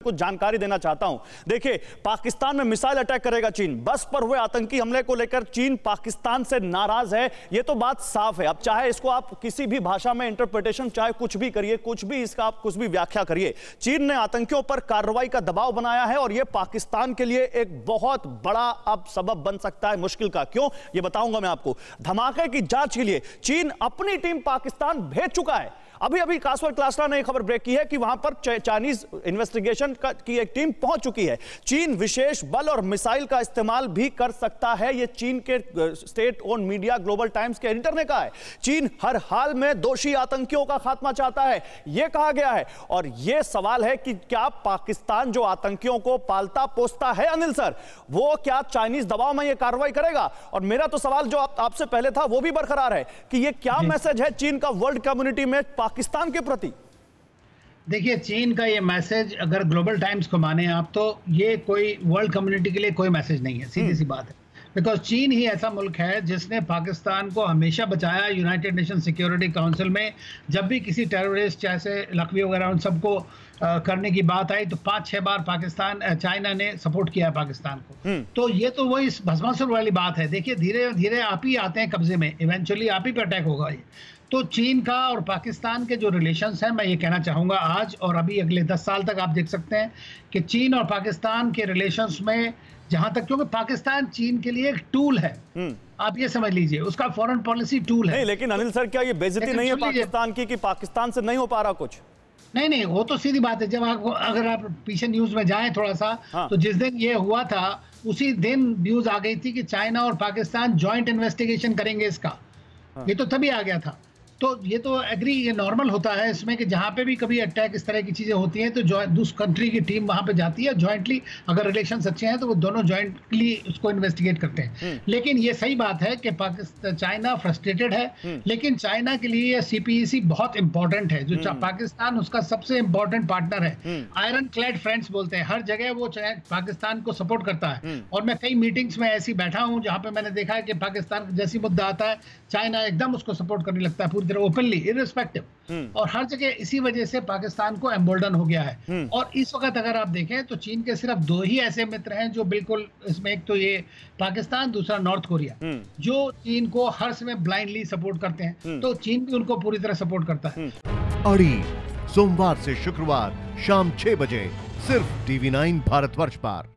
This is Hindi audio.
कुछ जानकारी देना चाहता हूं। देखिए, पाकिस्तान में मिसाइल अटैक करेगा चीन, बस पर हुए आतंकी हमले को लेकर चीन पाकिस्तान से नाराज है, यह तो बात साफ है। अब चाहे इसको आप किसी भी भाषा में इंटरप्रिटेशन, चाहे कुछ भी करिए, कुछ भी इसका आप कुछ भी व्याख्या करिए, चीन ने आतंकियों पर कार्रवाई का दबाव बनाया है और यह पाकिस्तान के लिए एक बहुत बड़ा अब सबब बन सकता है मुश्किल का। क्यों, यह बताऊंगा मैं आपको। धमाके की जांच के लिए चीन अपनी टीम पाकिस्तान भेज चुका है। अभी अभी कासवर क्लासरा ने खबर ब्रेक की है कि वहां पर चाइनीज इन्वेस्टिगेशन की एक टीम पहुंच चुकी है। चीन विशेष बल और मिसाइल का इस्तेमाल भी कर सकता है, यह चीन के state own media Global Times के एडिटर ने कहा है। चीन हर हाल में दोषी आतंकियों का खात्मा चाहता है, यह कहा गया है। और यह सवाल है कि क्या पाकिस्तान जो आतंकियों को पालता पोसता है, अनिल सर, वो क्या चाइनीज दबाव में यह कार्रवाई करेगा? और मेरा तो सवाल जो आपसे पहले था वो भी बरकरार है कि यह क्या मैसेज है चीन का वर्ल्ड कम्युनिटी में पाकिस्तान के प्रति? देखिए, चीन का ये मैसेज अगर ग्लोबल टाइम्स को माने आप, तो ये कोई वर्ल्ड कम्युनिटी के लिए कोई मैसेज नहीं है, सीधी सी बात है। बिकॉज चीन ही ऐसा मुल्क है जिसने पाकिस्तान को हमेशा बचाया यूनाइटेड नेशन सिक्योरिटी काउंसिल में। जब भी किसी टेररिस्ट जैसे लखवी वगैरह उन सबको करने की बात आई तो 5-6 बार चाइना ने सपोर्ट किया पाकिस्तान को। तो ये तो वही भस्मासुर वाली बात है। देखिए, धीरे धीरे आप ही आते हैं कब्जे में, इवेंचुअली आप ही पे अटैक होगा ये। तो चीन का और पाकिस्तान के जो रिलेशंस हैं, मैं ये कहना चाहूँगा आज और अभी अगले 10 साल तक आप देख सकते हैं कि चीन और पाकिस्तान के रिलेशंस में जहां तक, क्योंकि पाकिस्तान चीन के लिए एक टूल है, आप ये समझ लीजिए, उसका फॉरेन पॉलिसी टूल है। नहीं, लेकिन अनिल सर, क्या ये बेइज्जती नहीं है पाकिस्तान की कि पाकिस्तान से नहीं हो पा रहा कुछ? नहीं, वो तो सीधी बात है। जब अगर आप पीछे न्यूज में जाएं थोड़ा सा, तो जिस दिन ये हुआ था उसी दिन न्यूज आ गई थी कि चाइना और पाकिस्तान जॉइंट इन्वेस्टिगेशन करेंगे इसका। ये तो तभी आ गया था। तो ये तो एग्री, ये नॉर्मल होता है इसमें कि जहाँ पे भी कभी अटैक इस तरह की चीज़ें होती हैं तो दूसरी कंट्री की टीम वहाँ पे जाती है जॉइंटली। अगर रिलेशंस अच्छे हैं तो वो दोनों जॉइंटली उसको इन्वेस्टिगेट करते हैं। लेकिन ये सही बात है कि चाइना फ्रस्ट्रेटेड है, लेकिन चाइना के लिए CPEC बहुत इंपॉर्टेंट है। जो पाकिस्तान उसका सबसे इंपॉर्टेंट पार्टनर है, आयरन क्लैड फ्रेंड्स बोलते हैं, हर जगह वो पाकिस्तान को सपोर्ट करता है। और मैं कई मीटिंग्स में ऐसी बैठा हूँ जहाँ पे मैंने देखा है कि पाकिस्तान जैसी मुद्दा आता है, चाइना एकदम उसको सपोर्ट करने लगता है पूरी तरह, ओपनली, इररिस्पेक्टिव। और हर जगह इसी वजह से पाकिस्तान को एम्बोल्डन हो गया है। और इस वक्त अगर आप देखें तो चीन के सिर्फ 2 ही ऐसे मित्र हैं जो बिल्कुल इसमें, एक तो ये पाकिस्तान, दूसरा नॉर्थ कोरिया, जो चीन को हर समय ब्लाइंडली सपोर्ट करते हैं। तो चीन भी उनको पूरी तरह सपोर्ट करता है। अड़ी सोमवार से शुक्रवार शाम 6 बजे सिर्फ TV9 भारतवर्ष पर।